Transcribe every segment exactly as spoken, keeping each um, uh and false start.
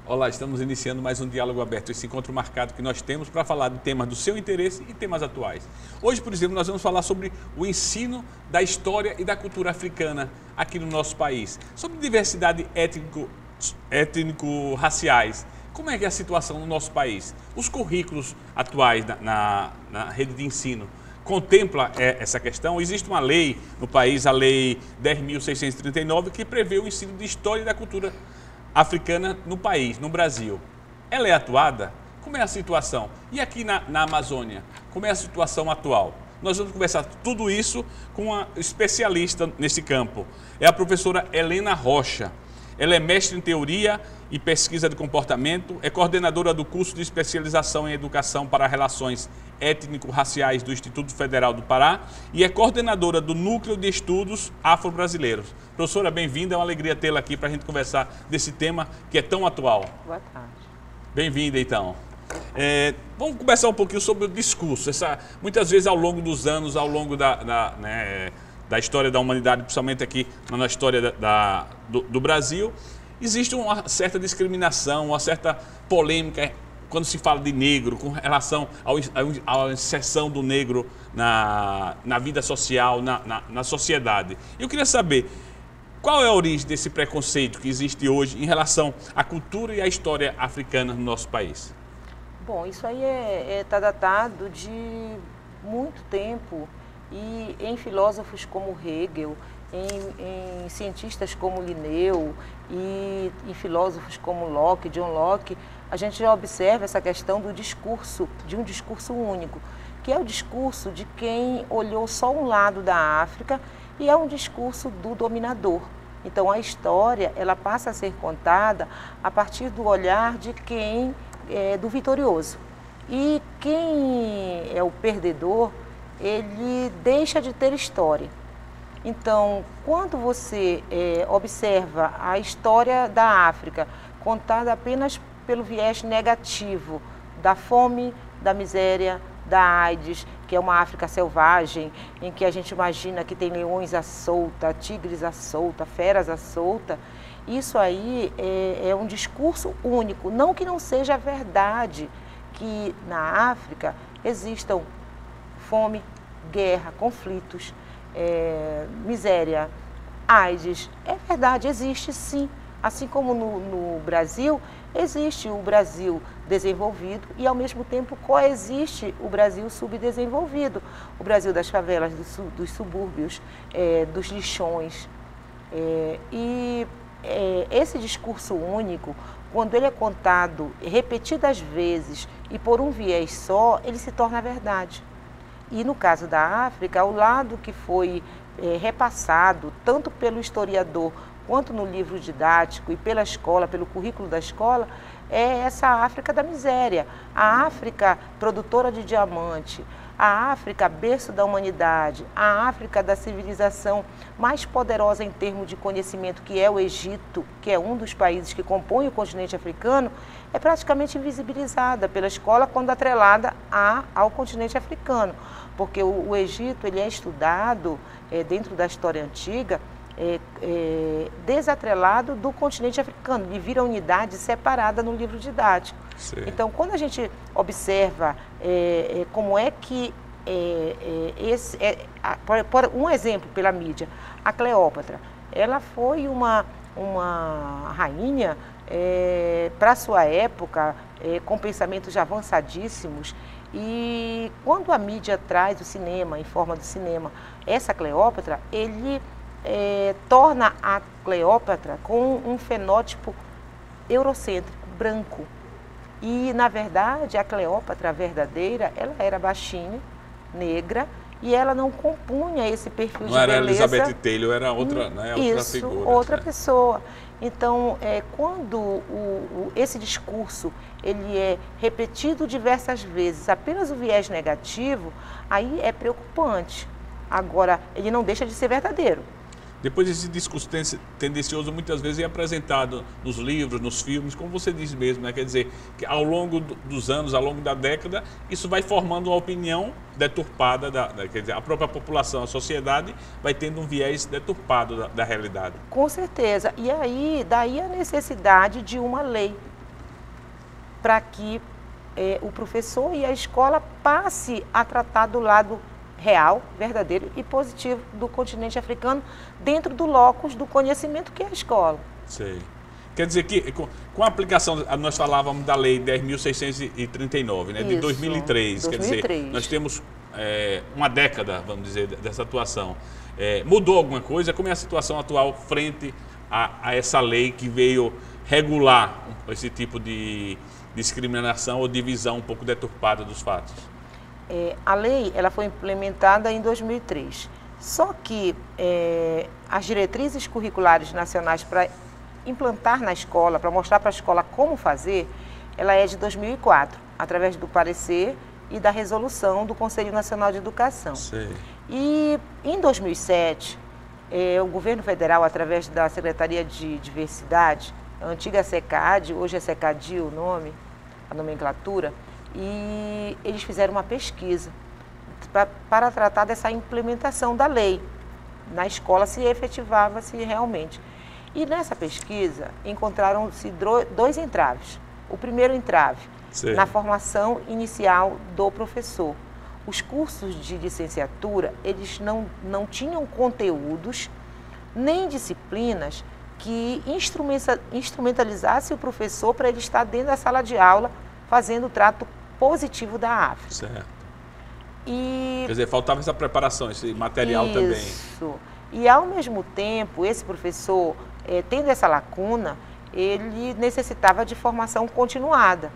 Olá, estamos iniciando mais um Diálogo Aberto, esse encontro marcado que nós temos para falar de temas do seu interesse e temas atuais. Hoje, por exemplo, nós vamos falar sobre o ensino da história e da cultura africana aqui no nosso país, sobre diversidade étnico, étnico-raciais. Como é que é a situação no nosso país? Os currículos atuais na, na, na rede de ensino contempla essa questão? Existe uma lei no país, a Lei dez mil seiscentos e trinta e nove, que prevê o ensino de história e da cultura africana no país, no Brasil. Ela é atuada? Como é a situação? E aqui na, na Amazônia, como é a situação atual? Nós vamos conversar tudo isso com uma especialista nesse campo. É a professora Helena Rocha. Ela é mestre em Teoria e Pesquisa de Comportamento, é coordenadora do curso de especialização em Educação para Relações Étnico-Raciais do Instituto Federal do Pará e é coordenadora do Núcleo de Estudos Afro-Brasileiros. Professora, bem-vinda, é uma alegria tê-la aqui para a gente conversar desse tema que é tão atual. Boa tarde. Bem-vinda, então. É, vamos conversar um pouquinho sobre o discurso. Essa, muitas vezes, ao longo dos anos, ao longo da... da né, da história da humanidade, principalmente aqui na história da, da, do, do Brasil, existe uma certa discriminação, uma certa polêmica quando se fala de negro, com relação ao, à inserção do negro na, na vida social, na, na, na sociedade. Eu queria saber, qual é a origem desse preconceito que existe hoje em relação à cultura e à história africana no nosso país? Bom, isso aí está é, é, tá datado de muito tempo. E em filósofos como Hegel, em, em cientistas como Linneu e em filósofos como Locke, John Locke, a gente já observa essa questão do discurso, de um discurso único, que é o discurso de quem olhou só um lado da África e é um discurso do dominador. Então a história ela passa a ser contada a partir do olhar de quem é do vitorioso. E quem é o perdedor, ele deixa de ter história. Então, quando você é, observa a história da África contada apenas pelo viés negativo da fome, da miséria, da AIDS, que é uma África selvagem, em que a gente imagina que tem leões à solta, tigres à solta, feras à solta, isso aí é, é um discurso único. Não que não seja verdade que na África existam fome, guerra, conflitos, é, miséria, AIDS. É verdade, existe sim. Assim como no, no Brasil, existe o Brasil desenvolvido e, ao mesmo tempo, coexiste o Brasil subdesenvolvido. O Brasil das favelas, do, dos subúrbios, é, dos lixões. É, e é, esse discurso único, quando ele é contado repetidas vezes e por um viés só, ele se torna verdade. E no caso da África, o lado que foi é, repassado, tanto pelo historiador quanto no livro didático e pela escola, pelo currículo da escola, é essa África da miséria, a África produtora de diamante, a África berço da humanidade, a África da civilização mais poderosa em termos de conhecimento, que é o Egito, que é um dos países que compõe o continente africano, é praticamente invisibilizada pela escola quando atrelada a, ao continente africano. Porque o, o Egito ele é estudado é, dentro da história antiga, é, é, desatrelado do continente africano, ele vira unidade separada no livro didático. Sim. Então, quando a gente observa é, é, como é que, é, é, esse, é, a, por, por um exemplo pela mídia, a Cleópatra, ela foi uma, uma rainha é, para sua época, é, com pensamentos avançadíssimos. E quando a mídia traz o cinema, em forma do cinema, essa Cleópatra, ele é, torna a Cleópatra com um fenótipo eurocêntrico, branco. E, na verdade, a Cleópatra verdadeira, ela era baixinha, negra, e ela não compunha esse perfil não de beleza. Não era Elizabeth Taylor, era outra, né, outra Isso, figura. outra né? pessoa. Então, é, quando o, o, esse discurso ele é repetido diversas vezes, apenas o viés negativo, aí é preocupante. Agora, ele não deixa de ser verdadeiro. Depois esse discurso tendencioso muitas vezes é apresentado nos livros, nos filmes, como você diz mesmo, né? Quer dizer, que ao longo dos anos, ao longo da década, isso vai formando uma opinião deturpada, da, da, quer dizer, a própria população, a sociedade vai tendo um viés deturpado da, da realidade. Com certeza, e aí daí a necessidade de uma lei, para que é, o professor e a escola passe a tratar do lado real, verdadeiro e positivo do continente africano dentro do locus do conhecimento que é a escola. Sei. Quer dizer que com, com a aplicação, nós falávamos da lei dez mil seiscentos e trinta e nove, né, de Isso, dois mil e três, dois mil e três. Quer dizer, nós temos é, uma década, vamos dizer, dessa atuação. É, mudou alguma coisa? Como é a situação atual frente a, a essa lei que veio regular esse tipo de discriminação ou divisão um pouco deturpada dos fatos? É, a lei ela foi implementada em dois mil e três, só que é, as diretrizes curriculares nacionais para implantar na escola, para mostrar para a escola como fazer, ela é de dois mil e quatro, através do parecer e da resolução do Conselho Nacional de Educação. Sei. E em dois mil e sete, é, o governo federal, através da Secretaria de Diversidade, a antiga SECAD, hoje é SECADI o nome, a nomenclatura, e eles fizeram uma pesquisa pra, para tratar dessa implementação da lei na escola, se efetivava-se realmente. E nessa pesquisa encontraram-se dois entraves. O primeiro entrave, Sim. na formação inicial do professor. Os cursos de licenciatura, eles não, não tinham conteúdos nem disciplinas que instrumentalizasse o professor para ele estar dentro da sala de aula fazendo o trato positivo da África. Certo. E... Quer dizer, faltava essa preparação, esse material Isso. também. Isso. E, ao mesmo tempo, esse professor, eh, tendo essa lacuna, ele necessitava de formação continuada.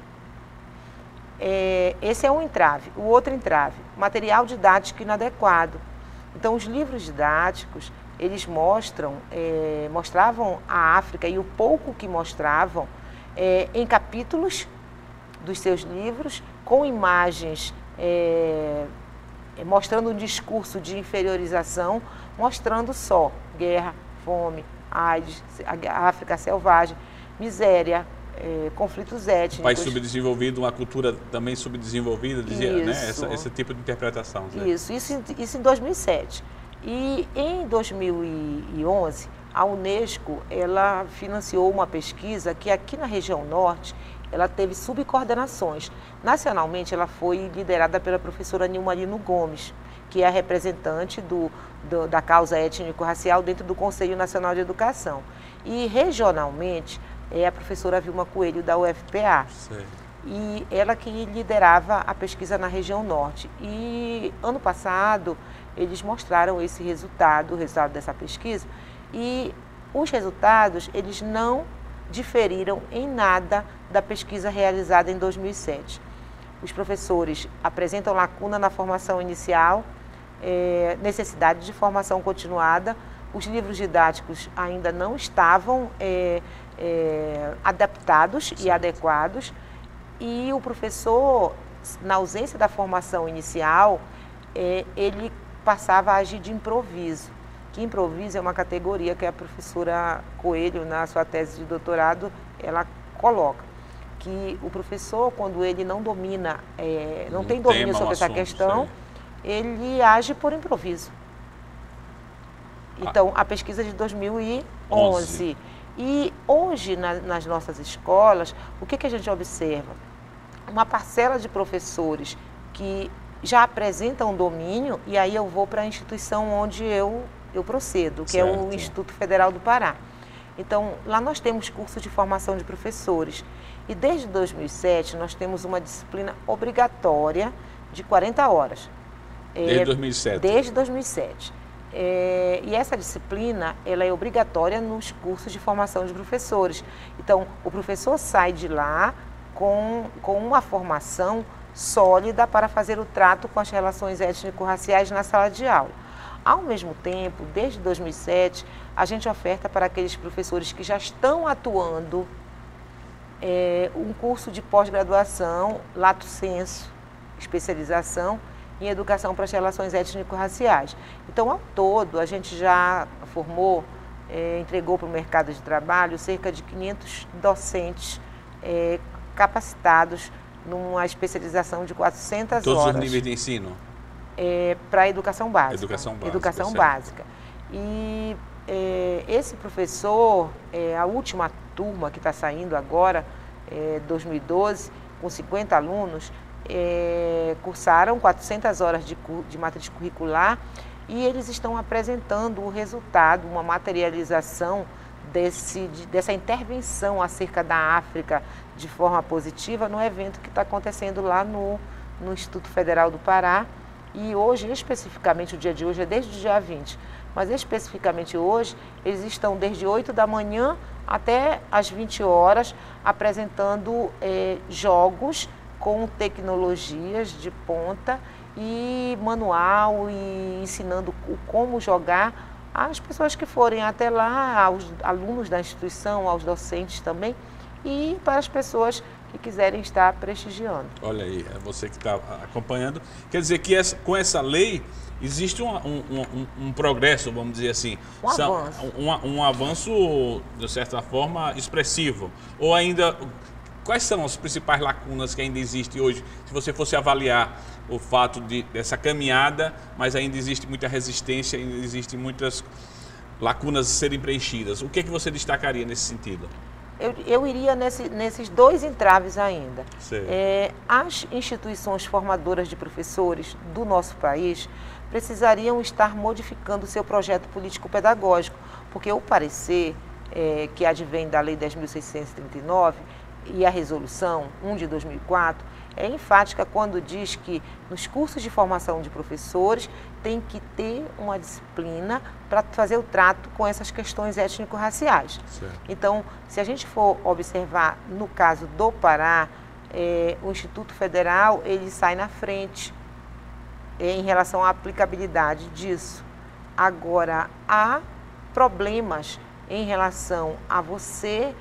É, esse é um entrave. O outro entrave, material didático inadequado. Então, os livros didáticos, eles mostram, é, mostravam a África, e o pouco que mostravam, é, em capítulos dos seus livros, com imagens, é, mostrando um discurso de inferiorização, mostrando só guerra, fome, AIDS, a África selvagem, miséria, é, conflitos étnicos. País subdesenvolvido, uma cultura também subdesenvolvida, dizia, isso. né? Essa, esse tipo de interpretação. Né? Isso, isso, isso em dois mil e sete. E em dois mil e onze, a Unesco ela financiou uma pesquisa que aqui na região norte ela teve subcoordenações. Nacionalmente, ela foi liderada pela professora Nilmarino Gomes, que é a representante do, do, da causa étnico-racial dentro do Conselho Nacional de Educação. E regionalmente, é a professora Vilma Coelho, da U F P A. Sei. E ela que liderava a pesquisa na região norte. E ano passado, eles mostraram esse resultado, o resultado dessa pesquisa, e os resultados, eles não diferiram em nada da pesquisa realizada em dois mil e sete. Os professores apresentam lacuna na formação inicial, é, necessidade de formação continuada, os livros didáticos ainda não estavam é, é, adaptados Sim. e adequados, e o professor, na ausência da formação inicial, é, ele passava a agir de improviso. Que improviso é uma categoria que a professora Coelho, na sua tese de doutorado, ela coloca. Que o professor, quando ele não domina, é, não um tem domínio tema, sobre um essa assunto, questão, sei. ele age por improviso. Então, ah. a pesquisa de dois mil e onze. E hoje, na, nas nossas escolas, o que, que a gente observa? Uma parcela de professores que já apresentam domínio, e aí eu vou para a instituição onde eu... eu procedo, que certo. é o Instituto Federal do Pará. Então, lá nós temos cursos de formação de professores. E desde dois mil e sete, nós temos uma disciplina obrigatória de quarenta horas. Desde é, dois mil e sete? Desde dois mil e sete. É, e essa disciplina, ela é obrigatória nos cursos de formação de professores. Então, o professor sai de lá com, com uma formação sólida para fazer o trato com as relações étnico-raciais na sala de aula. Ao mesmo tempo, desde dois mil e sete, a gente oferta para aqueles professores que já estão atuando é, um curso de pós-graduação, lato sensu, especialização em educação para as relações étnico-raciais. Então, ao todo, a gente já formou, é, entregou para o mercado de trabalho cerca de quinhentos docentes é, capacitados numa especialização de quatrocentas Todos horas. Todos os níveis de ensino? É, para a educação básica. Educação básica. Educação básica. E é, esse professor, é, a última turma que está saindo agora, é, dois mil e doze, com cinquenta alunos, é, cursaram quatrocentas horas de, de matriz curricular e eles estão apresentando o resultado, uma materialização desse, de, dessa intervenção acerca da África de forma positiva no evento que está acontecendo lá no, no Instituto Federal do Pará. E hoje, especificamente, o dia de hoje é desde o dia vinte, mas especificamente hoje, eles estão desde oito da manhã até às vinte horas apresentando é, jogos com tecnologias de ponta e manual e ensinando o como jogar às pessoas que forem até lá, aos alunos da instituição, aos docentes também e para as pessoas que quiserem estar prestigiando. Olha aí, é você que está acompanhando. Quer dizer que essa, com essa lei existe um, um, um, um progresso, vamos dizer assim. Um São, avanço. Um, um avanço, de certa forma, expressivo. Ou ainda, quais são as principais lacunas que ainda existem hoje, se você fosse avaliar o fato de, dessa caminhada, mas ainda existe muita resistência, ainda existem muitas lacunas a serem preenchidas. O que é que você destacaria nesse sentido? Eu, eu iria nesse, nesses dois entraves ainda. É, as instituições formadoras de professores do nosso país precisariam estar modificando o seu projeto político-pedagógico, porque o parecer é, que advém da Lei dez mil seiscentos e trinta e nove e a Resolução um de dois mil e quatro é enfática quando diz que nos cursos de formação de professores tem que ter uma disciplina para fazer o trato com essas questões étnico-raciais. Então, se a gente for observar no caso do Pará, é, o Instituto Federal ele sai na frente é, em relação à aplicabilidade disso. Agora, há problemas em relação a você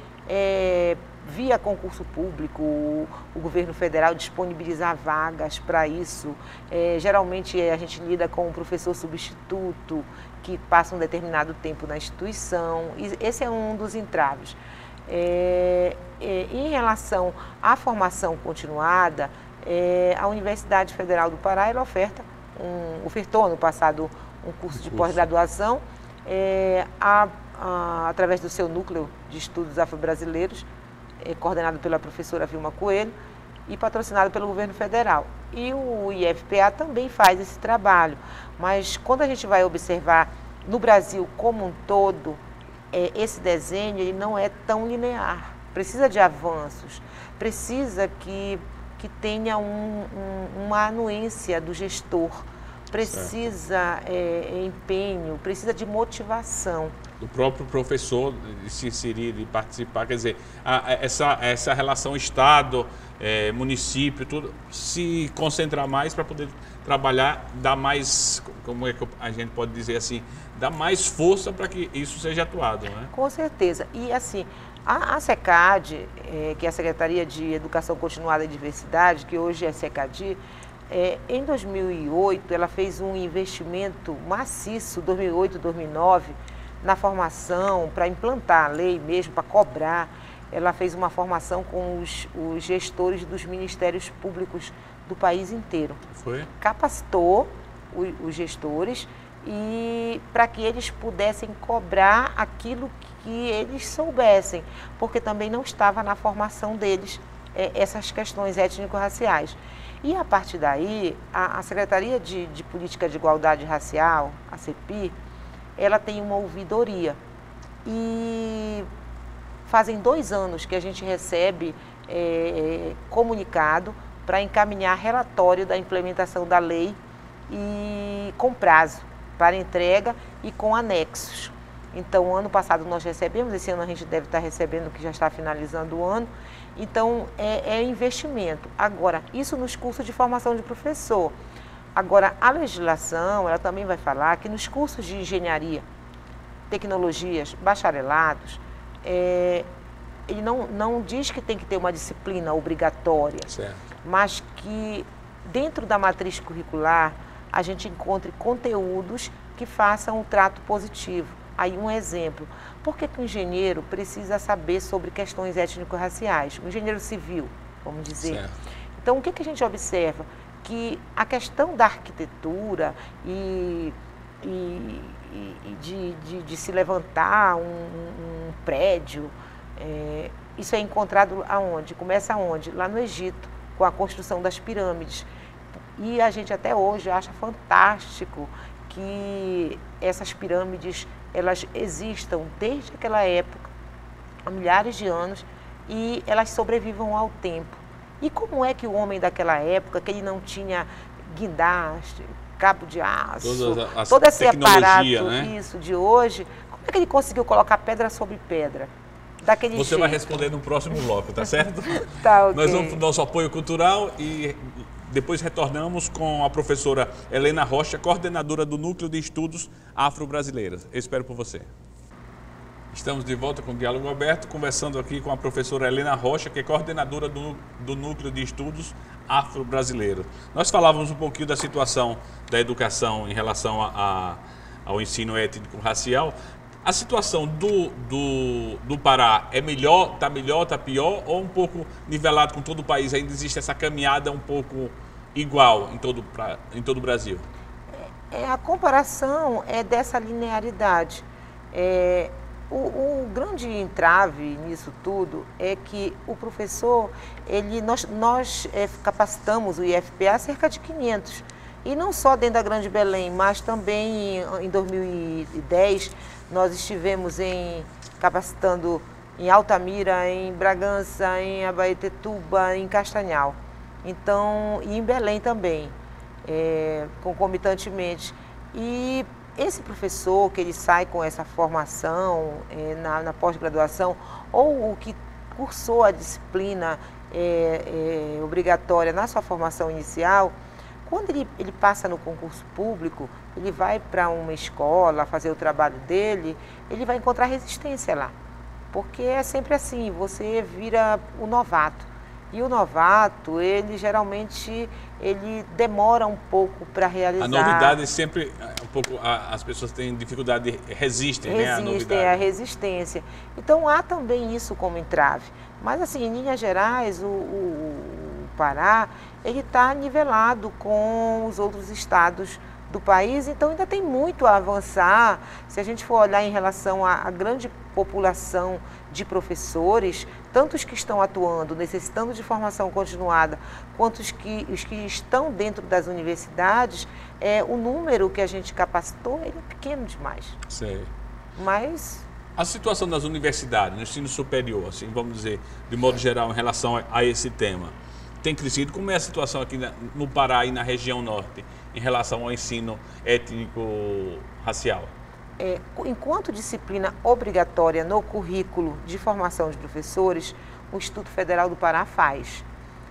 é, via concurso público, o, o governo federal disponibilizar vagas para isso. É, geralmente a gente lida com um professor substituto que passa um determinado tempo na instituição. E esse é um dos entraves. É, é, em relação à formação continuada, é, a Universidade Federal do Pará ela oferta um, ofertou no passado um curso de pós-graduação é, a, a, através do seu núcleo de estudos afro-brasileiros, É, coordenado pela professora Vilma Coelho e patrocinado pelo governo federal. E o I F P A também faz esse trabalho, mas quando a gente vai observar no Brasil como um todo, é, esse desenho ele não é tão linear, precisa de avanços, precisa que, que tenha um, um, uma anuência do gestor, precisa é, empenho, precisa de motivação. Do próprio professor de se inserir, de participar, quer dizer, a, a, essa, essa relação Estado, é, município, tudo, se concentrar mais para poder trabalhar, dar mais, como é que a gente pode dizer assim, dar mais força para que isso seja atuado, né? Com certeza. E assim, a, a SECAD, é, que é a Secretaria de Educação Continuada e Diversidade, que hoje é SECADI, É, em dois mil e oito, ela fez um investimento maciço, dois mil e oito, dois mil e nove, na formação, para implantar a lei mesmo, para cobrar. Ela fez uma formação com os, os gestores dos ministérios públicos do país inteiro. Foi? Capacitou os, os gestores e para que eles pudessem cobrar aquilo que eles soubessem, porque também não estava na formação deles é, essas questões étnico-raciais. E a partir daí, a, a Secretaria de, de Política de Igualdade Racial, a CEPI, ela tem uma ouvidoria. E fazem dois anos que a gente recebe é, comunicado para encaminhar relatório da implementação da lei e com prazo para entrega e com anexos. Então, ano passado nós recebemos, esse ano a gente deve estar recebendo, que já está finalizando o ano. Então, é, é investimento. Agora, isso nos cursos de formação de professor. Agora, a legislação, ela também vai falar que nos cursos de engenharia, tecnologias, bacharelados, é, ele não, não diz que tem que ter uma disciplina obrigatória, certo, mas que dentro da matriz curricular a gente encontre conteúdos que façam um trato positivo. Aí um exemplo, por que que o engenheiro precisa saber sobre questões étnico-raciais? O engenheiro civil, vamos dizer. certo. Então, o que que a gente observa? Que a questão da arquitetura e, e, e de, de, de se levantar um, um prédio, é, isso é encontrado aonde? Começa aonde? Lá no Egito, com a construção das pirâmides. E a gente até hoje acha fantástico que essas pirâmides, elas existam desde aquela época, há milhares de anos, e elas sobrevivam ao tempo. E como é que o homem daquela época, que ele não tinha guindaste, cabo de aço, as todo esse aparato, né? Isso, de hoje, como é que ele conseguiu colocar pedra sobre pedra? Daquele Você jeito? vai responder no próximo bloco, tá certo? Tá, ok. Nós vamos para o nosso apoio cultural e depois retornamos com a professora Helena Rocha, coordenadora do Núcleo de Estudos Afro-Brasileiros. Eu espero por você. Estamos de volta com o Diálogo Aberto, conversando aqui com a professora Helena Rocha, que é coordenadora do, do Núcleo de Estudos Afro-Brasileiros. Nós falávamos um pouquinho da situação da educação em relação a, a, ao ensino étnico-racial. A situação do, do, do Pará é melhor, está melhor, está pior, ou um pouco nivelado com todo o país? Ainda existe essa caminhada um pouco igual em todo, pra, em todo o Brasil? É, a comparação é dessa linearidade. É, o, o grande entrave nisso tudo é que o professor, ele, nós, nós é, capacitamos o I F P A cerca de quinhentos. E não só dentro da Grande Belém, mas também em, em dois mil e dez, nós estivemos em, capacitando em Altamira, em Bragança, em Abaetetuba, em Castanhal. Então, e em Belém também, é, concomitantemente. E esse professor que ele sai com essa formação é, na, na pós-graduação, ou o que cursou a disciplina é, é, obrigatória na sua formação inicial, quando ele, ele passa no concurso público, ele vai para uma escola fazer o trabalho dele, ele vai encontrar resistência lá. Porque é sempre assim, você vira o novato. E o novato, ele geralmente, ele demora um pouco para realizar. A novidade sempre, um pouco, as pessoas têm dificuldade, resistem, resistem né, à novidade. a resistência. Então há também isso como entrave. Mas assim, em linhas gerais, o, o, o Pará, ele está nivelado com os outros estados do país, então ainda tem muito a avançar. Se a gente for olhar em relação à, à grande população de professores, tanto os que estão atuando, necessitando de formação continuada, quanto os que, os que estão dentro das universidades, é, o número que a gente capacitou, ele é pequeno demais. Sei. Mas... A situação das universidades, no ensino superior, assim, vamos dizer, de modo geral, em relação a, a esse tema, tem crescido? Como é a situação aqui na, no Pará e na região norte, em relação ao ensino étnico-racial? É, enquanto disciplina obrigatória no currículo de formação de professores, o Instituto Federal do Pará faz.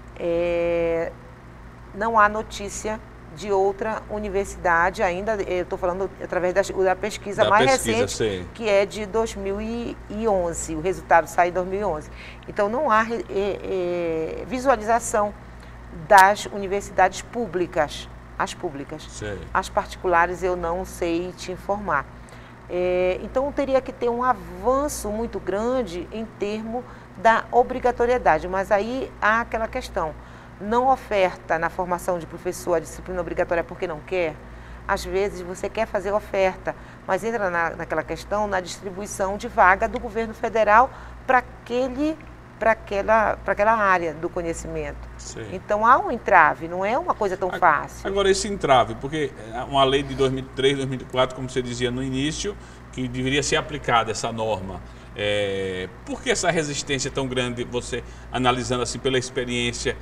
É, não há notícia de outra universidade ainda, eu estou falando através da, da pesquisa da mais pesquisa, recente, sei. que é de dois mil e onze, o resultado sai em dois mil e onze. Então não há é, é, visualização das universidades públicas, as públicas. Sei. As particulares eu não sei te informar. É, então teria que ter um avanço muito grande em termos da obrigatoriedade, mas aí há aquela questão. Não oferta na formação de professor a disciplina obrigatória porque não quer. Às vezes você quer fazer oferta, mas entra na, naquela questão, na distribuição de vaga do governo federal para aquele, para aquela, para aquela área do conhecimento. Sim. Então há um entrave, não é uma coisa tão fácil. Agora esse entrave, porque uma lei de dois mil e três, dois mil e quatro, como você dizia no início, que deveria ser aplicada essa norma. É, por que essa resistência tão grande, você analisando assim pela experiência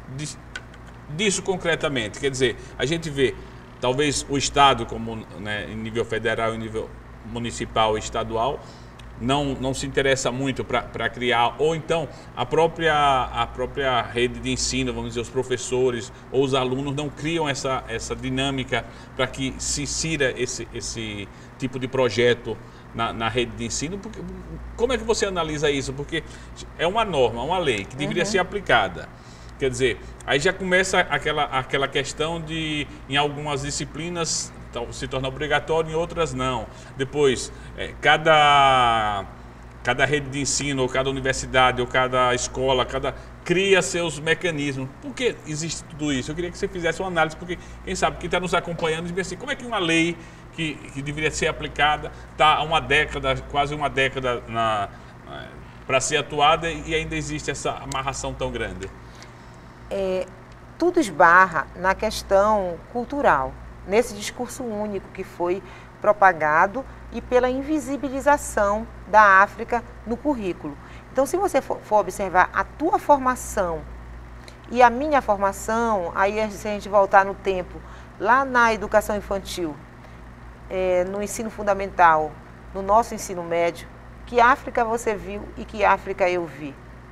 disso concretamente? Quer dizer, a gente vê, talvez o Estado, como né, em nível federal, em nível municipal e estadual, não, não se interessa muito para criar, ou então a própria, a própria rede de ensino, vamos dizer, os professores ou os alunos não criam essa, essa dinâmica para que se insira esse, esse tipo de projeto Na, na rede de ensino. Porque, como é que você analisa isso? Porque é uma norma, uma lei que deveria uhum. ser aplicada. Quer dizer, aí já começa aquela, aquela questão de, em algumas disciplinas, se torna obrigatório, em outras não. Depois, é, cada, cada rede de ensino, ou cada universidade, ou cada escola, cada, cria seus mecanismos. Por que existe tudo isso? Eu queria que você fizesse uma análise, porque quem sabe, quem está nos acompanhando, diz assim, como é que uma lei que, que deveria ser aplicada está há uma década, quase uma década na... para ser atuada e ainda existe essa amarração tão grande? É, tudo esbarra na questão cultural, nesse discurso único que foi propagado e pela invisibilização da África no currículo. Então, se você for, for observar a tua formação e a minha formação, aí se a gente voltar no tempo, lá na educação infantil, é, no ensino fundamental, no nosso ensino médio, que África você viu e que África eu vi?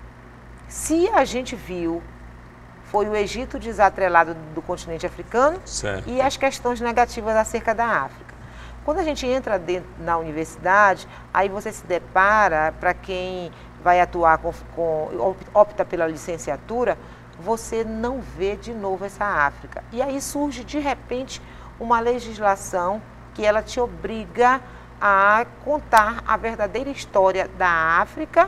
Se a gente viu, foi o Egito desatrelado do continente africano, certo, e as questões negativas acerca da África. Quando a gente entra dentro, na universidade, aí você se depara, para quem vai atuar, com, com, opta pela licenciatura, você não vê de novo essa África. E aí surge, de repente, uma legislação que ela te obriga a contar a verdadeira história da África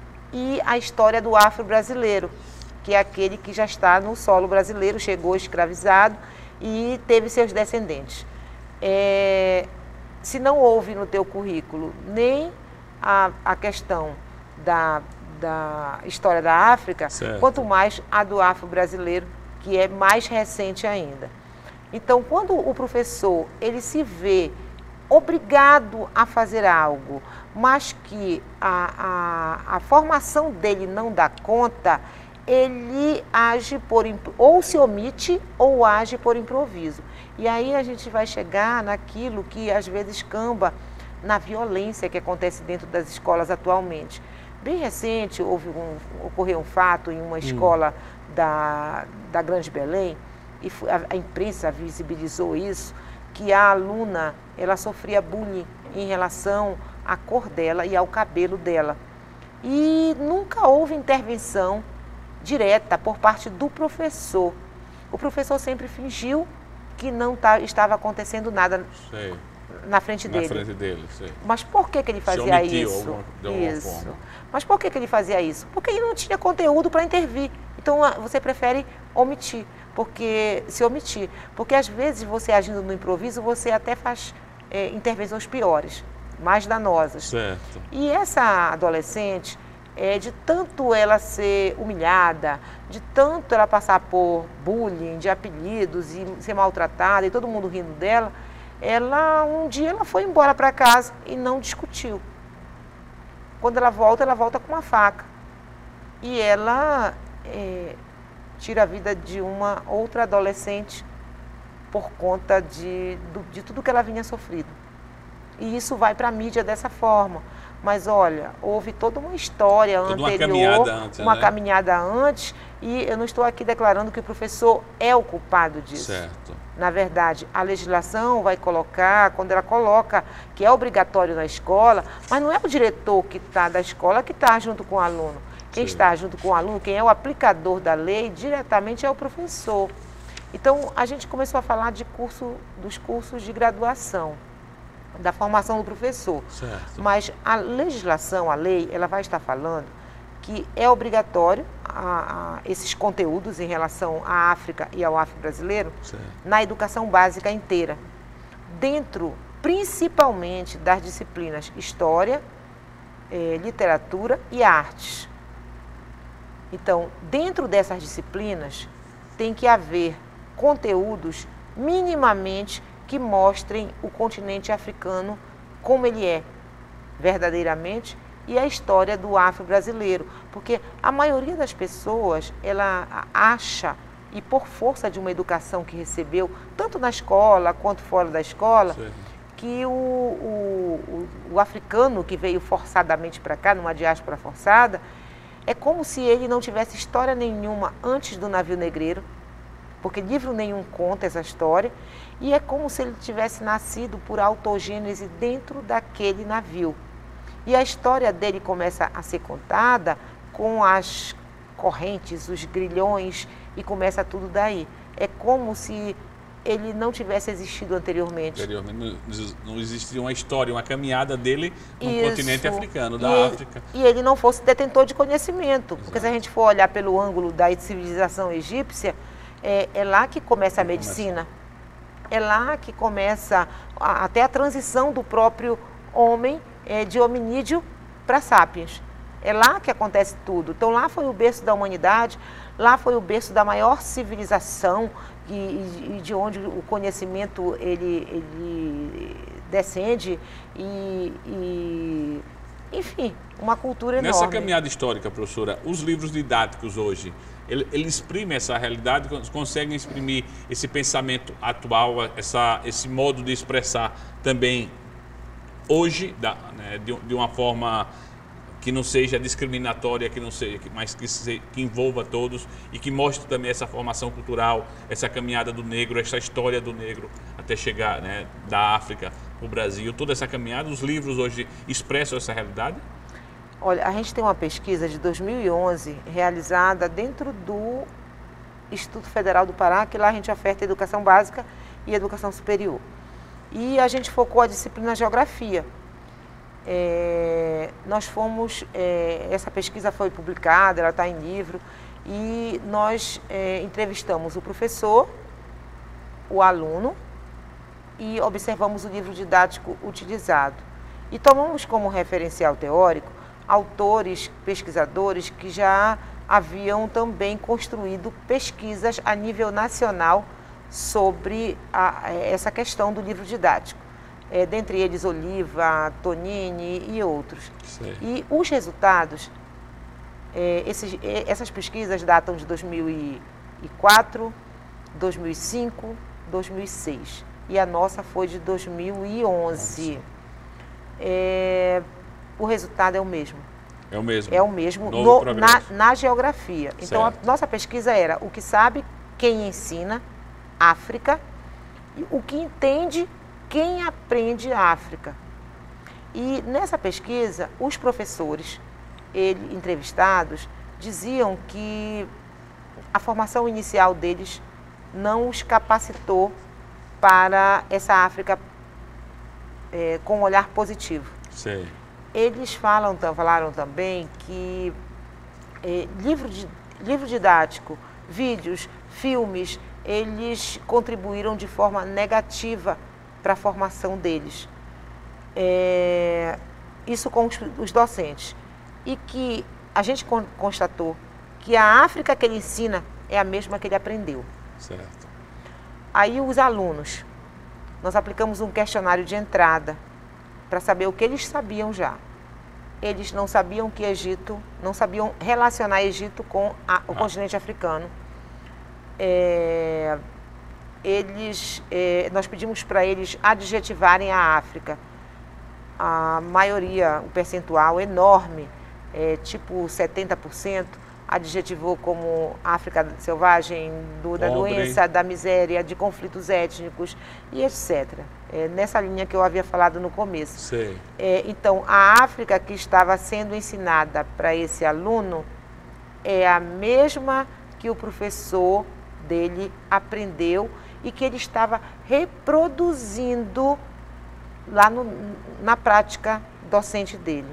e a história do afro-brasileiro, que é aquele que já está no solo brasileiro, chegou escravizado e teve seus descendentes. É, se não houve no teu currículo nem a, a questão da, da história da África, certo, quanto mais a do afro-brasileiro, que é mais recente ainda. Então, quando o professor ele se vê obrigado a fazer algo, mas que a, a, a formação dele não dá conta, ele age por, ou se omite ou age por improviso. E aí a gente vai chegar naquilo que às vezes camba na violência que acontece dentro das escolas atualmente. Bem recente, houve um, ocorreu um fato em uma escola hum. da, da Grande Belém, e a, a imprensa visibilizou isso, que a aluna ela sofria bullying em relação à cor dela e ao cabelo dela. E nunca houve intervenção direta por parte do professor. O professor sempre fingiu que não tá, estava acontecendo nada sei. na frente dele. Na frente dele, sei. Mas por que, que ele fazia Se omitiu, isso? Alguma, de alguma isso. Forma. Mas por que, que ele fazia isso? Porque ele não tinha conteúdo para intervir. Então você prefere omitir, porque se omitir. Porque às vezes você agindo no improviso, você até faz é, intervenções piores, mais danosas. Certo. E essa adolescente, É, de tanto ela ser humilhada, de tanto ela passar por bullying, de apelidos e ser maltratada e todo mundo rindo dela, ela um dia ela foi embora para casa e não discutiu. Quando ela volta, ela volta com uma faca. E ela é, tira a vida de uma outra adolescente por conta de, de tudo que ela vinha sofrendo. E isso vai para a mídia dessa forma. Mas olha, houve toda uma história toda anterior, uma caminhada antes, uma né? caminhada antes, e eu não estou aqui declarando que o professor é o culpado disso. Certo. Na verdade, a legislação vai colocar, quando ela coloca que é obrigatório na escola, mas não é o diretor que está da escola que está junto com o aluno. Quem Sim. está junto com o aluno, quem é o aplicador da lei, diretamente é o professor. Então, a gente começou a falar de curso, dos cursos de graduação, da formação do professor. Certo. Mas a legislação, a lei, ela vai estar falando que é obrigatório a, a esses conteúdos em relação à África e ao afro-brasileiro na educação básica inteira, dentro principalmente das disciplinas História, eh, Literatura e Artes. Então, dentro dessas disciplinas, tem que haver conteúdos minimamente que mostrem o continente africano como ele é, verdadeiramente, e a história do afro-brasileiro. Porque a maioria das pessoas, ela acha, e por força de uma educação que recebeu, tanto na escola quanto fora da escola, Sim. que o, o, o, o africano que veio forçadamente para cá, numa diáspora forçada, é como se ele não tivesse história nenhuma antes do navio negreiro, porque livro nenhum conta essa história, e é como se ele tivesse nascido por autogênese dentro daquele navio. E a história dele começa a ser contada com as correntes, os grilhões, e começa tudo daí. É como se ele não tivesse existido anteriormente. Anteriormente não existiria uma história, uma caminhada dele no Isso. continente africano, da e África. Ele, e ele não fosse detentor de conhecimento, Exato. Porque se a gente for olhar pelo ângulo da civilização egípcia, É, é lá que começa a medicina, é lá que começa a, até a transição do próprio homem é, de hominídeo para sapiens. É lá que acontece tudo. Então lá foi o berço da humanidade, lá foi o berço da maior civilização e, e de onde o conhecimento ele, ele descende e, e, enfim, uma cultura enorme. Nessa caminhada histórica, professora, os livros didáticos hoje, ele, ele exprime essa realidade, conseguem exprimir esse pensamento atual, essa, esse modo de expressar também hoje, da, né, de, de uma forma que não seja discriminatória, que não seja, mas que, se, que envolva todos e que mostre também essa formação cultural, essa caminhada do negro, essa história do negro até chegar, né, da África para o Brasil. Toda essa caminhada, os livros hoje expressam essa realidade? Olha, a gente tem uma pesquisa de dois mil e onze realizada dentro do Instituto Federal do Pará, que lá a gente oferta educação básica e educação superior. E a gente focou a disciplina Geografia. É, nós fomos, é, essa pesquisa foi publicada, ela está em livro, e nós é, entrevistamos o professor, o aluno, e observamos o livro didático utilizado. E tomamos como referencial teórico autores, pesquisadores que já haviam também construído pesquisas a nível nacional sobre a, essa questão do livro didático. É, dentre eles Oliva, Tonini e outros. Sei. E os resultados, é, esses, essas pesquisas datam de dois mil e quatro, dois mil e cinco, dois mil e seis. E a nossa foi de dois mil e onze. É, o resultado é o mesmo. É o mesmo? É o mesmo no, na, na geografia. Então, certo. A nossa pesquisa era o que sabe, quem ensina, África, e o que entende, quem aprende África. E nessa pesquisa, os professores ele, entrevistados diziam que a formação inicial deles não os capacitou para essa África é, com um olhar positivo. Sei. Eles falam, falaram também que é, livro, de, livro didático, vídeos, filmes, eles contribuíram de forma negativa para a formação deles. É, isso com os, os docentes. E que a gente con, constatou que a África que ele ensina é a mesma que ele aprendeu. Certo. Aí os alunos, nós aplicamos um questionário de entrada para saber o que eles sabiam já. Eles não sabiam que Egito, não sabiam relacionar Egito com a, o ah. continente africano. É, eles, é, nós pedimos para eles adjetivarem a África. A maioria, o percentual enorme, é, tipo setenta por cento, adjetivou como África selvagem, do, da Pobre. doença, da miséria, de conflitos étnicos e etcétera. É, nessa linha que eu havia falado no começo. Sei. É, então, a África que estava sendo ensinada para esse aluno é a mesma que o professor dele aprendeu e que ele estava reproduzindo lá no, na prática docente dele.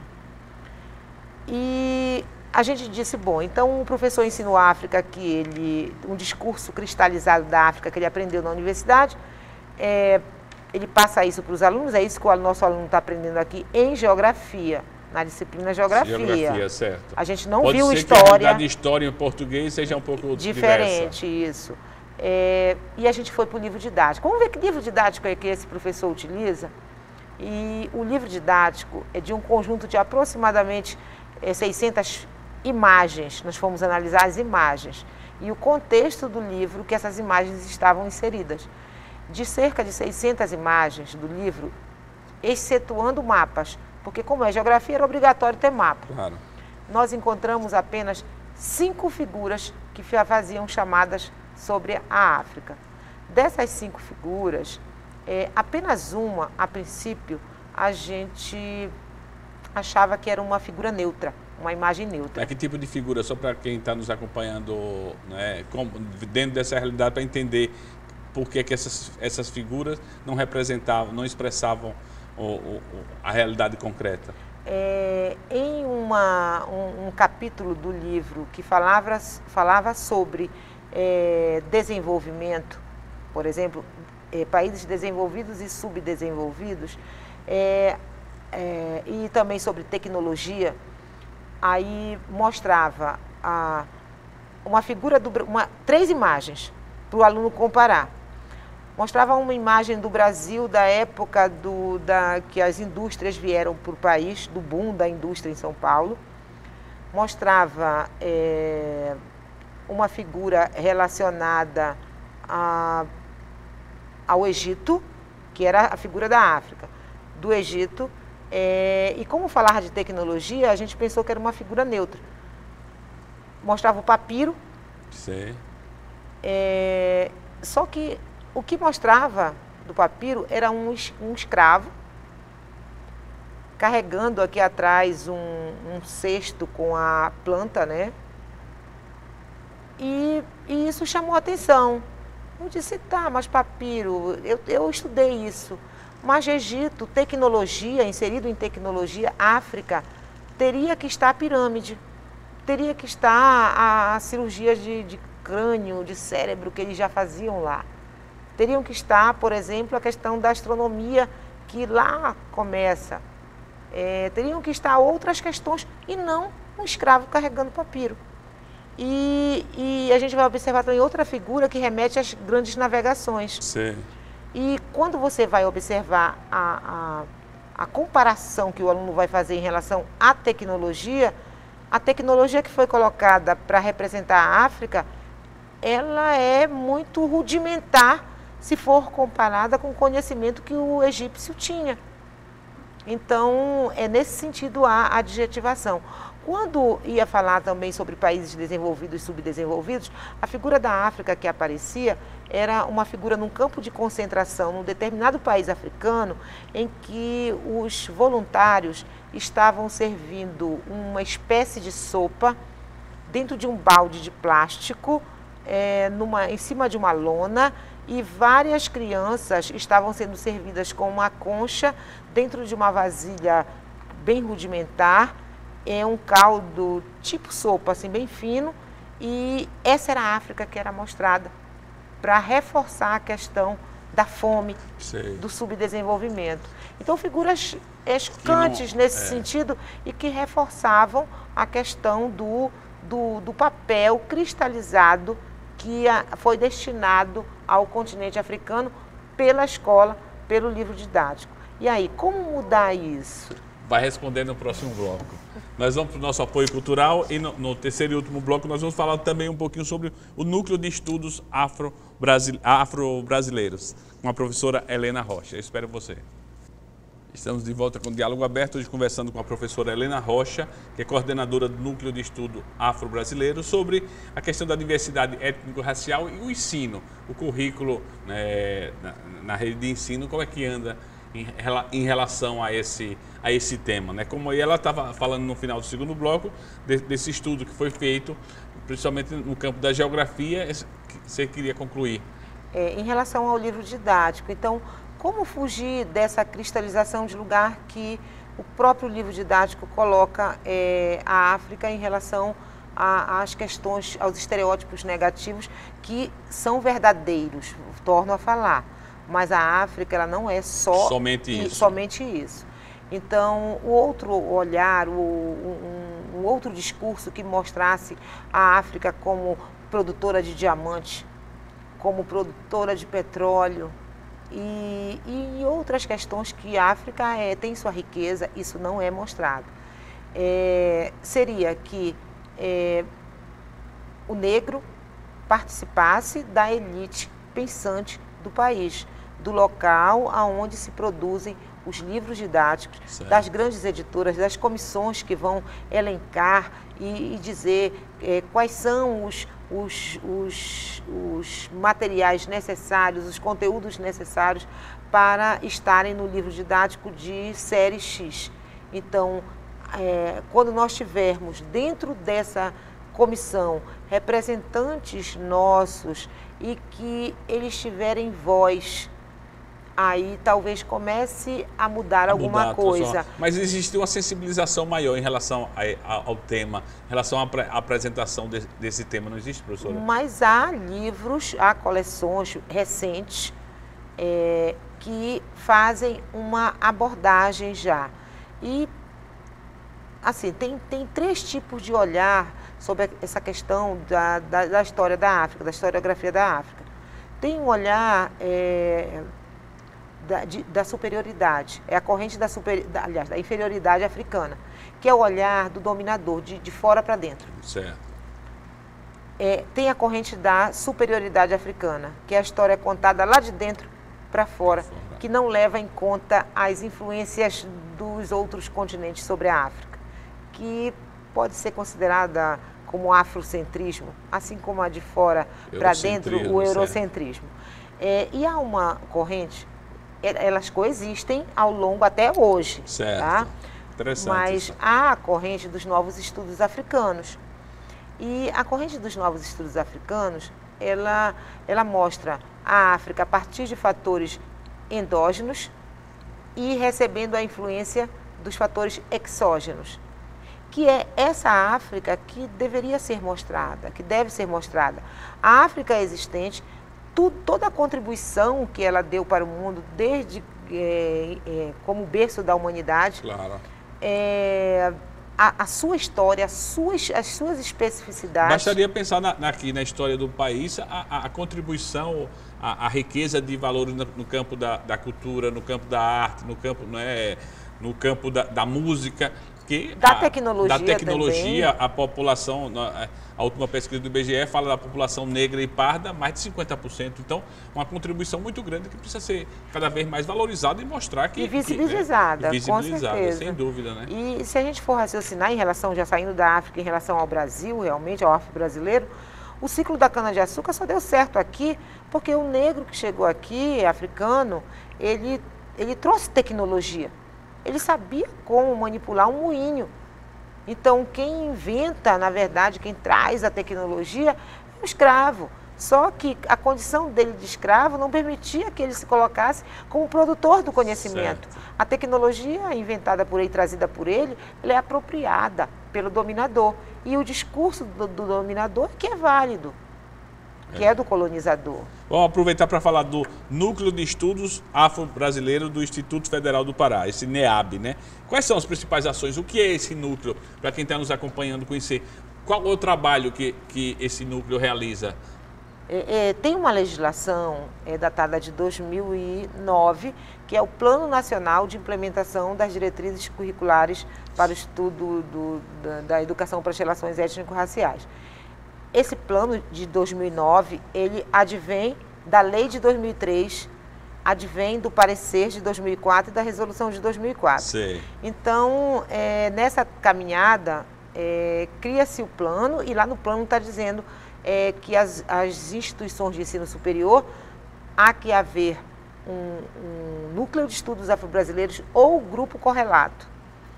E a gente disse, bom, então o professor ensinou a África que ele, um discurso cristalizado da África que ele aprendeu na universidade, é, ele passa isso para os alunos, é isso que o nosso aluno está aprendendo aqui em geografia, na disciplina geografia. Geografia, certo. A gente não Pode viu ser história. Que a realidade de história em português seja um pouco diferente, diversa. Isso. É, e a gente foi para o livro didático. Vamos ver que livro didático é que esse professor utiliza. E o livro didático é de um conjunto de aproximadamente é, seiscentas imagens. Nós fomos analisar as imagens e o contexto do livro que essas imagens estavam inseridas. De cerca de seiscentas imagens do livro, excetuando mapas, porque como é geografia, era obrigatório ter mapa. Claro. Nós encontramos apenas cinco figuras que faziam chamadas sobre a África. Dessas cinco figuras, é, apenas uma, a princípio, a gente achava que era uma figura neutra, uma imagem neutra. É que tipo de figura, só para quem está nos acompanhando, né, como, dentro dessa realidade, para entender por que, que essas, essas figuras não representavam, não expressavam o, o, a realidade concreta? É, em uma, um, um capítulo do livro que falava, falava sobre é, desenvolvimento, por exemplo, é, países desenvolvidos e subdesenvolvidos, é, é, e também sobre tecnologia, aí mostrava a, uma figura, do, uma, três imagens para o aluno comparar. Mostrava uma imagem do Brasil da época do, da, que as indústrias vieram para o país, do boom da indústria em São Paulo. Mostrava é, uma figura relacionada a, ao Egito, que era a figura da África, do Egito. É, e como falar de tecnologia, a gente pensou que era uma figura neutra. Mostrava o papiro. Sim. É, só que o que mostrava do papiro era um, um escravo carregando aqui atrás um, um cesto com a planta, né? E, e isso chamou a atenção. Eu disse, tá, mas papiro, eu, eu estudei isso. Mas Egito, tecnologia, inserido em tecnologia, África, teria que estar a pirâmide, teria que estar a, a cirurgia de, de crânio, de cérebro que eles já faziam lá. Teriam que estar, por exemplo, a questão da astronomia, que lá começa. É, teriam que estar outras questões e não um escravo carregando papiro. E, e a gente vai observar também outra figura que remete às grandes navegações. Sim. E quando você vai observar a, a, a comparação que o aluno vai fazer em relação à tecnologia, a tecnologia que foi colocada para representar a África, ela é muito rudimentar se for comparada com o conhecimento que o egípcio tinha. Então, é nesse sentido a adjetivação. Quando ia falar também sobre países desenvolvidos e subdesenvolvidos, a figura da África que aparecia era uma figura num campo de concentração, num determinado país africano, em que os voluntários estavam servindo uma espécie de sopa dentro de um balde de plástico, é, numa, em cima de uma lona, e várias crianças estavam sendo servidas com uma concha dentro de uma vasilha bem rudimentar, é um caldo tipo sopa, assim, bem fino, e essa era a África que era mostrada para reforçar a questão da fome, Sei. do subdesenvolvimento. Então, figuras escantes não, nesse é. sentido e que reforçavam a questão do, do, do papel cristalizado que a, foi destinado ao continente africano pela escola, pelo livro didático. E aí, como mudar isso? Vai responder no próximo bloco. Nós vamos para o nosso apoio cultural e no, no terceiro e último bloco nós vamos falar também um pouquinho sobre o Núcleo de Estudos Afro-Brasileiros, com a professora Helena Rocha. Eu espero você. Estamos de volta com o Diálogo Aberto, hoje conversando com a professora Helena Rocha, que é coordenadora do Núcleo de Estudo Afro-Brasileiro, sobre a questão da diversidade étnico-racial e o ensino, o currículo, né, na, na rede de ensino, como é que anda em, em relação a esse, a esse tema, né? Como ela estava falando no final do segundo bloco, de, desse estudo que foi feito, principalmente no campo da geografia, que você queria concluir. É, em relação ao livro didático, então, como fugir dessa cristalização de lugar que o próprio livro didático coloca é, a África em relação às questões, aos estereótipos negativos que são verdadeiros, torno a falar. Mas a África ela não é só somente isso. Somente isso. Então, o outro olhar, o, um, um outro discurso que mostrasse a África como produtora de diamantes, como produtora de petróleo, E, e outras questões que a África é, tem sua riqueza, isso não é mostrado. É, seria que é, o negro participasse da elite pensante do país, do local aonde se produzem os livros didáticos, certo, das grandes editoras, das comissões que vão elencar e, e dizer é, quais são os, os, os, os materiais necessários, os conteúdos necessários para estarem no livro didático de série X. Então, é, quando nós tivermos dentro dessa comissão representantes nossos e que eles tiverem voz, aí talvez comece a mudar a alguma mudar, coisa. Só. Mas existe uma sensibilização maior em relação a, a, ao tema, em relação à, à apresentação de, desse tema, não existe, professora? Mas há livros, há coleções recentes é, que fazem uma abordagem já. E assim, tem, tem três tipos de olhar sobre essa questão da, da, da história da África, da historiografia da África. Tem um olhar é, da, de, da superioridade, é a corrente da, super, da, aliás, da inferioridade africana, que é o olhar do dominador, de, de fora para dentro. Certo. É, tem a corrente da superioridade africana, que é a história contada lá de dentro para fora, fora, que não leva em conta as influências dos outros continentes sobre a África, que pode ser considerada como afrocentrismo, assim como a de fora para dentro, o eurocentrismo. É, e há uma corrente, elas coexistem ao longo até hoje, certo. Tá? Interessante. Mas isso. há a corrente dos novos estudos africanos. E a corrente dos novos estudos africanos, ela, ela mostra a África a partir de fatores endógenos e recebendo a influência dos fatores exógenos, que é essa África que deveria ser mostrada, que deve ser mostrada. A África existente, tu, toda a contribuição que ela deu para o mundo, desde é, é, como berço da humanidade, claro. é, A, a sua história, as suas, as suas especificidades. Bastaria pensar na, na, aqui na história do país, a, a, a contribuição, a, a riqueza de valores no, no campo da, da cultura, no campo da arte, no campo, não é, no campo da, da música. Que da a, tecnologia Da tecnologia, também. A população, a última pesquisa do I B G E fala da população negra e parda, mais de cinquenta por cento. Então, uma contribuição muito grande que precisa ser cada vez mais valorizada e mostrar que... E visibilizada, que, né? E visibilizada, com certeza. Sem dúvida, né? E se a gente for raciocinar em relação, já saindo da África, em relação ao Brasil, realmente, ao afro-brasileiro, o ciclo da cana-de-açúcar só deu certo aqui porque o negro que chegou aqui, africano, ele, ele trouxe tecnologia. Ele sabia como manipular um moinho. Então, quem inventa, na verdade, quem traz a tecnologia é o escravo. Só que a condição dele de escravo não permitia que ele se colocasse como produtor do conhecimento. Certo. A tecnologia inventada por ele, trazida por ele, ela é apropriada pelo dominador. E o discurso do, do dominador que é válido, que é do colonizador. Vamos aproveitar para falar do Núcleo de Estudos Afro-Brasileiro do Instituto Federal do Pará, esse NEAB, né? Quais são as principais ações? O que é esse núcleo? Para quem está nos acompanhando conhecer, qual é o trabalho que, que esse núcleo realiza? É, é, tem uma legislação é, datada de dois mil e nove, que é o Plano Nacional de Implementação das Diretrizes Curriculares para o Estudo do, da, da Educação para as Relações Étnico-Raciais. Esse plano de dois mil e nove, ele advém da lei de dois mil e três, advém do parecer de dois mil e quatro e da resolução de dois mil e quatro. Sim. Então, é, nessa caminhada, é, cria-se o plano e lá no plano está dizendo é, que as, as instituições de ensino superior há que haver um, um núcleo de estudos afro-brasileiros ou grupo correlato.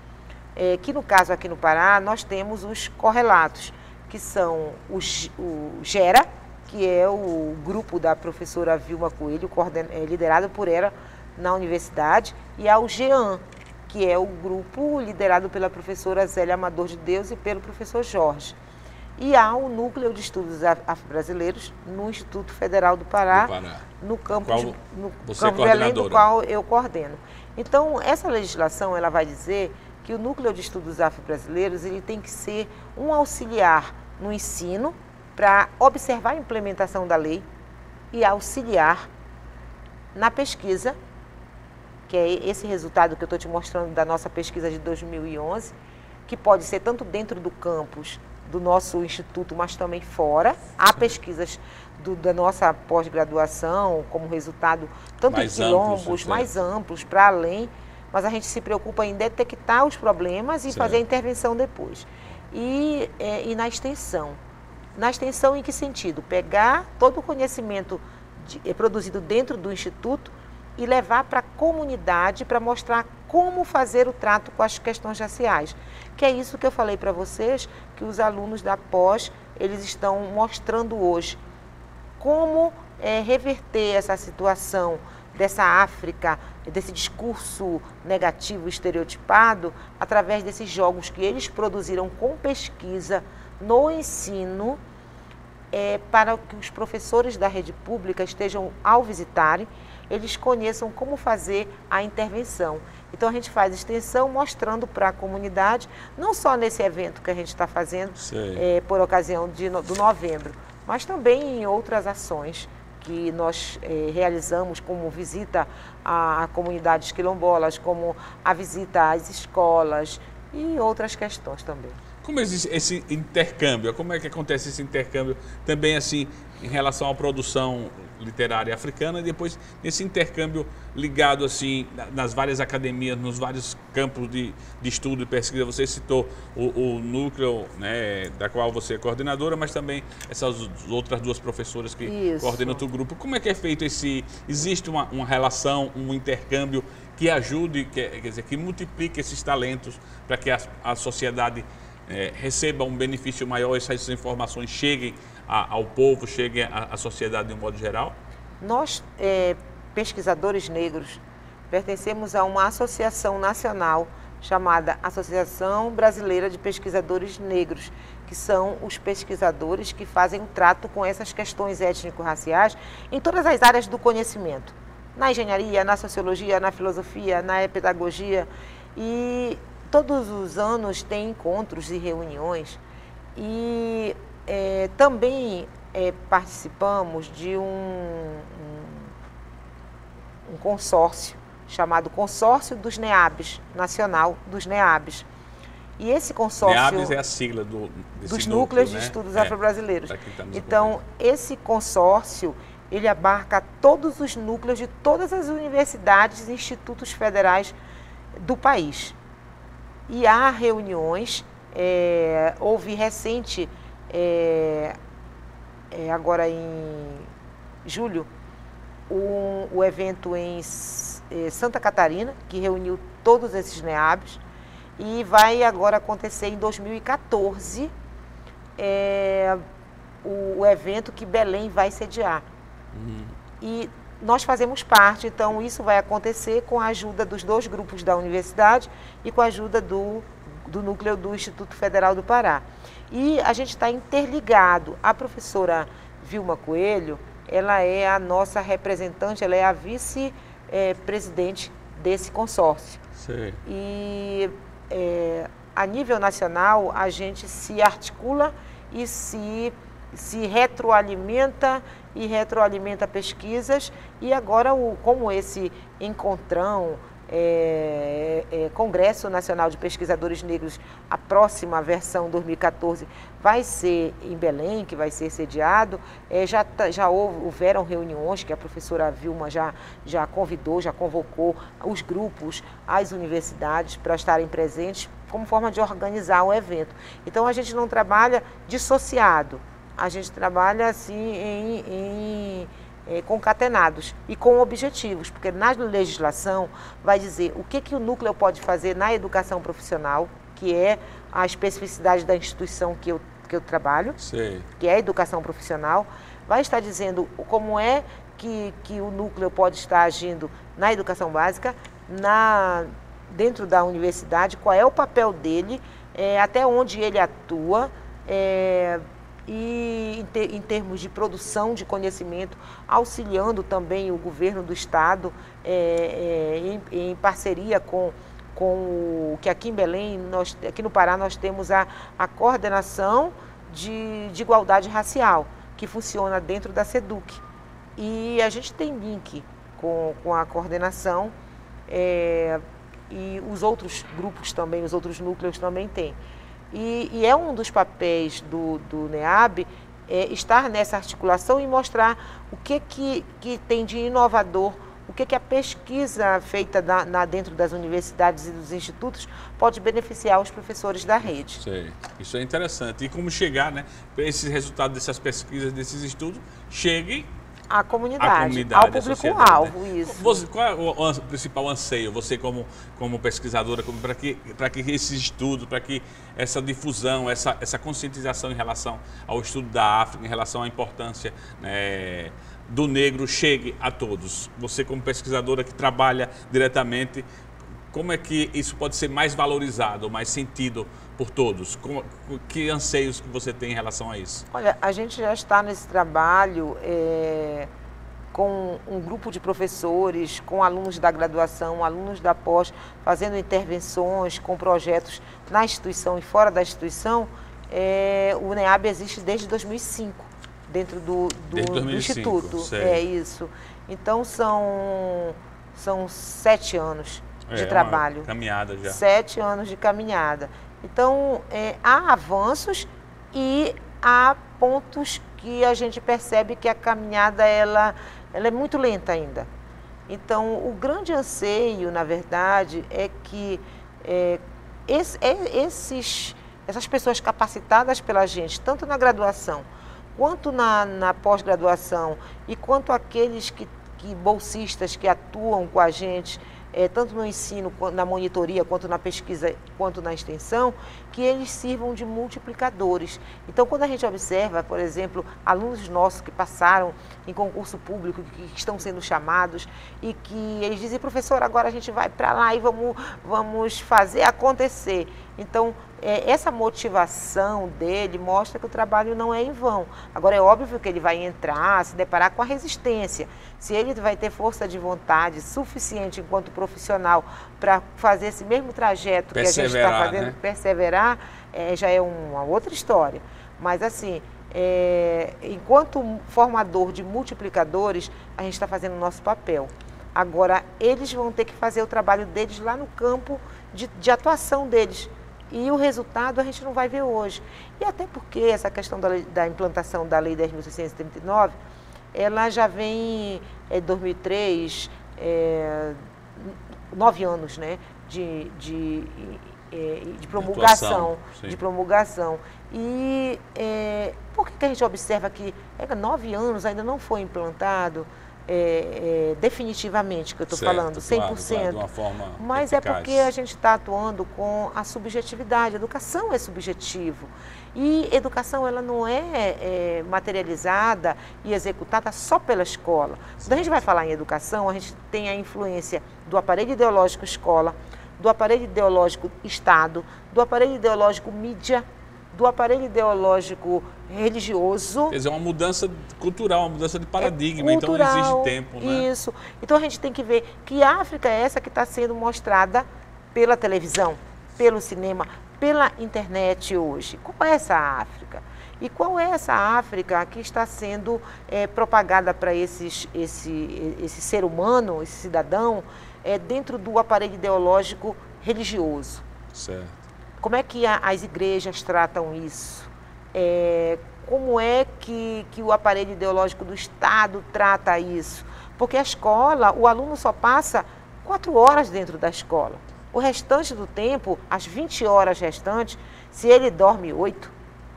É, que no caso aqui no Pará, nós temos os correlatos, que são o, o GERA, que é o grupo da professora Vilma Coelho, é, liderado por ela na universidade, e há o GEAN, que é o grupo liderado pela professora Zélia Amador de Deus e pelo professor Jorge. E há o Núcleo de Estudos Afro-Brasileiros no Instituto Federal do Pará, do Pará. no campus de, no campo de Belém, do qual eu coordeno. Então, essa legislação ela vai dizer que o Núcleo de Estudos Afro-Brasileiros ele tem que ser um auxiliar no ensino para observar a implementação da lei e auxiliar na pesquisa, que é esse resultado que eu estou te mostrando da nossa pesquisa de dois mil e onze, que pode ser tanto dentro do campus do nosso instituto, mas também fora. Há pesquisas do, da nossa pós-graduação como resultado, tanto mais em quilombos, amplos, mais amplos, para além, mas a gente se preocupa em detectar os problemas e certo. Fazer a intervenção depois. E, é, e na extensão. Na extensão em que sentido? Pegar todo o conhecimento de, é, produzido dentro do Instituto e levar para a comunidade para mostrar como fazer o trato com as questões raciais. Que é isso que eu falei para vocês, que os alunos da pós, eles estão mostrando hoje. Como é, reverter essa situação dessa África, desse discurso negativo, estereotipado, através desses jogos que eles produziram com pesquisa no ensino, é, para que os professores da rede pública estejam, ao visitarem, eles conheçam como fazer a intervenção. Então a gente faz extensão mostrando para a comunidade, não só nesse evento que a gente está fazendo é, por ocasião de, do novembro, mas também em outras ações que nós é, realizamos, como visita a, a comunidades quilombolas, como a visita às escolas e outras questões também. Como existe esse intercâmbio? Como é que acontece esse intercâmbio também assim em relação à produção literária africana e depois nesse intercâmbio ligado assim nas várias academias, nos vários campos de, de estudo e pesquisa? Você citou o, o núcleo, né, da qual você é coordenadora, mas também essas outras duas professoras que Isso. coordenam o teu grupo. Como é que é feito esse... Existe uma, uma relação, um intercâmbio que ajude, que, quer dizer, que multiplique esses talentos para que a, a sociedade É, receba um benefício maior, essas informações cheguem a, ao povo, cheguem à, à sociedade de um modo geral? Nós, é, pesquisadores negros, pertencemos a uma associação nacional chamada Associação Brasileira de Pesquisadores Negros, que são os pesquisadores que fazem um trato com essas questões étnico-raciais em todas as áreas do conhecimento, na engenharia, na sociologia, na filosofia, na pedagogia, e todos os anos tem encontros e reuniões e é, também é, participamos de um, um, um consórcio chamado Consórcio dos NEABs, Nacional dos NEABs. E esse consórcio... NEABs é a sigla do, desse dos núcleo, Núcleos né? de Estudos é, Afro-Brasileiros. Então, acompanhando. esse consórcio, ele abarca todos os núcleos de todas as universidades e institutos federais do país. E há reuniões, é, houve recente, é, é, agora em julho, um, o evento em é, Santa Catarina, que reuniu todos esses NEABs, e vai agora acontecer em dois mil e quatorze é, o, o evento que Belém vai sediar. Uhum. E nós fazemos parte, então isso vai acontecer com a ajuda dos dois grupos da universidade e com a ajuda do, do núcleo do Instituto Federal do Pará. E a gente está interligado. A professora Vilma Coelho, ela é a nossa representante, ela é a vice-presidente desse consórcio. Sim. E é, a nível nacional a gente se articula e se... se retroalimenta e retroalimenta pesquisas, e agora, o, como esse encontrão, é, é, Congresso Nacional de Pesquisadores Negros, a próxima versão dois mil e quatorze, vai ser em Belém, que vai ser sediado, é, já, já houve, houveram reuniões que a professora Vilma já, já convidou, já convocou os grupos, as universidades para estarem presentes, como forma de organizar o evento. Então, a gente não trabalha dissociado, a gente trabalha assim em, em, em concatenados e com objetivos, porque na legislação vai dizer o que, que o núcleo pode fazer na educação profissional, que é a especificidade da instituição que eu, que eu trabalho, Sim. que é a educação profissional, vai estar dizendo como é que, que o núcleo pode estar agindo na educação básica, na, dentro da universidade, qual é o papel dele, é, até onde ele atua, é, e em, ter, em termos de produção de conhecimento, auxiliando também o governo do estado, é, é, em, em parceria com, com o que aqui em Belém, nós, aqui no Pará, nós temos a, a coordenação de, de igualdade racial, que funciona dentro da SEDUC. E a gente tem link com, com a coordenação, é, e os outros grupos também, os outros núcleos também têm. E, e é um dos papéis do, do NEAB é, estar nessa articulação e mostrar o que, que, que tem de inovador, o que, que a pesquisa feita na, na, dentro das universidades e dos institutos pode beneficiar os professores da rede. Sei. Isso é interessante. E como chegar, né, para esses resultados dessas pesquisas, desses estudos, cheguem à comunidade, à comunidade, ao público-alvo, né? isso. Você, qual é o, o principal anseio, você como, como pesquisadora, para que, para que esses estudos, para que essa difusão, essa, essa conscientização em relação ao estudo da África, em relação à importância, né, do negro chegue a todos? Você como pesquisadora que trabalha diretamente, como é que isso pode ser mais valorizado, mais sentido por todos? Como, que anseios que você tem em relação a isso? Olha, a gente já está nesse trabalho é, com um grupo de professores, com alunos da graduação, alunos da pós, fazendo intervenções com projetos na instituição e fora da instituição. É, o NEAB existe desde dois mil e cinco, dentro do, do, desde dois mil e cinco, do Instituto. sério. É isso. Então, são, são sete anos de é, trabalho. Uma caminhada já. Sete anos de caminhada. Então, é, há avanços e há pontos que a gente percebe que a caminhada ela, ela é muito lenta ainda. Então, o grande anseio, na verdade, é que é, esse, é, esses, essas pessoas capacitadas pela gente, tanto na graduação, quanto na, na pós-graduação, e quanto aqueles que, que bolsistas que atuam com a gente, É, tanto no ensino, na monitoria, quanto na pesquisa, quanto na extensão, que eles sirvam de multiplicadores. Então, quando a gente observa, por exemplo, alunos nossos que passaram em concurso público, que estão sendo chamados, e que eles dizem, professor, agora a gente vai para lá e vamos, vamos fazer acontecer. Então, é, essa motivação dele mostra que o trabalho não é em vão. Agora, é óbvio que ele vai entrar, se deparar com a resistência. Se ele vai ter força de vontade suficiente enquanto profissional para fazer esse mesmo trajeto que a gente está fazendo, né? Perseverar, é, já é uma outra história. Mas, assim, é, enquanto formador de multiplicadores, a gente está fazendo o nosso papel. Agora, eles vão ter que fazer o trabalho deles lá no campo de, de atuação deles. E o resultado a gente não vai ver hoje. E até porque essa questão da, da implantação da Lei dez mil seiscentos e trinta e nove, ela já vem em dois mil e três, é, nove anos, né, de, de, de promulgação. De promulgação. E é, por que, que a gente observa que é, nove anos ainda não foi implantado? É, é, definitivamente, que eu estou falando, cem por cento. Claro, claro, de uma forma Mas eficaz. É porque a gente está atuando com a subjetividade. Educação é subjetivo. E educação ela não é, é materializada e executada só pela escola. Quando a gente vai falar em educação, a gente tem a influência do aparelho ideológico escola, do aparelho ideológico Estado, do aparelho ideológico mídia, do aparelho ideológico religioso. Quer dizer, uma mudança cultural, uma mudança de paradigma, é cultural, então exige tempo, né? Isso. Então a gente tem que ver que África é essa que está sendo mostrada pela televisão, pelo cinema, pela internet hoje. Qual é essa África? E qual é essa África que está sendo é, propagada para esse, esse ser humano, esse cidadão, é, dentro do aparelho ideológico religioso? Certo. Como é que a, as igrejas tratam isso? É, como é que, que o aparelho ideológico do Estado trata isso? Porque a escola, o aluno só passa quatro horas dentro da escola. O restante do tempo, as vinte horas restantes, se ele dorme oito,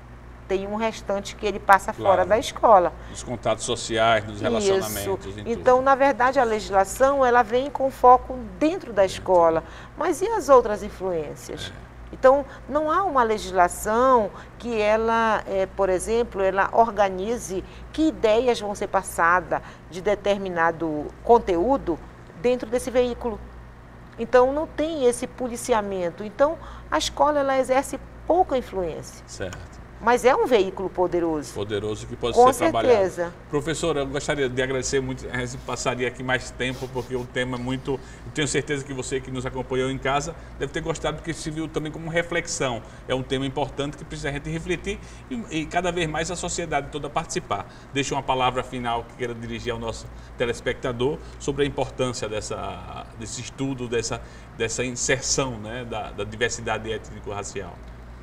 tem um restante que ele passa claro, fora da escola. Nos contatos sociais, nos relacionamentos. Isso. Então, tudo. Na verdade, a legislação ela vem com foco dentro da escola. Mas e as outras influências? É. Então, não há uma legislação que ela, é, por exemplo, ela organize que ideias vão ser passadas de determinado conteúdo dentro desse veículo. Então, não tem esse policiamento. Então, a escola ela exerce pouca influência. Certo. Mas é um veículo poderoso. Poderoso que pode Com ser certeza. trabalhado. Professora, eu gostaria de agradecer muito, a gente passaria aqui mais tempo, porque o tema é muito... Eu tenho certeza que você que nos acompanhou em casa deve ter gostado, porque se viu também como reflexão. É um tema importante que precisa a gente refletir e, e cada vez mais a sociedade toda participar. Deixo uma palavra final que queira dirigir ao nosso telespectador sobre a importância dessa, desse estudo, dessa, dessa inserção, né, da, da diversidade étnico-racial.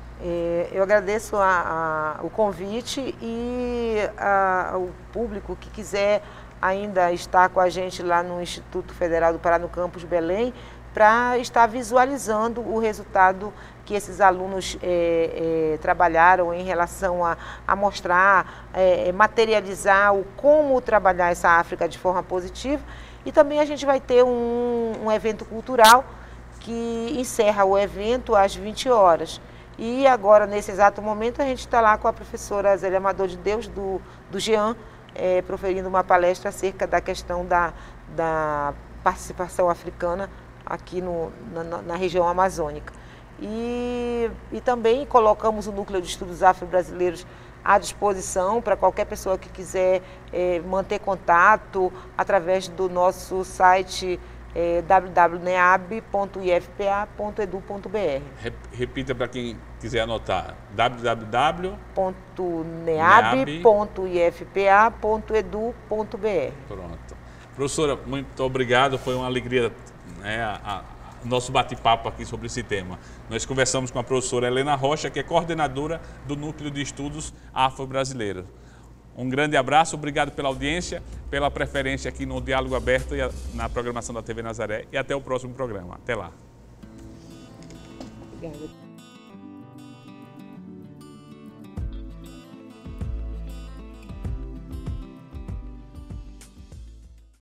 É, eu agradeço a, a, o convite e a, o público que quiser ainda estar com a gente lá no Instituto Federal do Pará, no campus Belém, para estar visualizando o resultado que esses alunos é, é, trabalharam em relação a, a mostrar, é, materializar o como trabalhar essa África de forma positiva. E também a gente vai ter um, um evento cultural que encerra o evento às vinte horas. E agora, nesse exato momento, a gente está lá com a professora Zélia Amador de Deus, do, do GEAN, é, proferindo uma palestra acerca da questão da, da participação africana aqui no, na, na região amazônica. E, e também colocamos o Núcleo de Estudos Afro-Brasileiros à disposição para qualquer pessoa que quiser é, manter contato através do nosso site é, w w w ponto neab ponto i f p a ponto edu ponto b r. Repita para quem quiser anotar, w w w ponto neab ponto i f p a ponto edu ponto b r. Pronto. Professora, muito obrigado, foi uma alegria, né, a, a, nosso bate-papo aqui sobre esse tema. Nós conversamos com a professora Helena Rocha, que é coordenadora do Núcleo de Estudos Afro-Brasileiros. Um grande abraço, obrigado pela audiência, pela preferência aqui no Diálogo Aberto e na programação da T V Nazaré, e até o próximo programa. Até lá. Obrigada.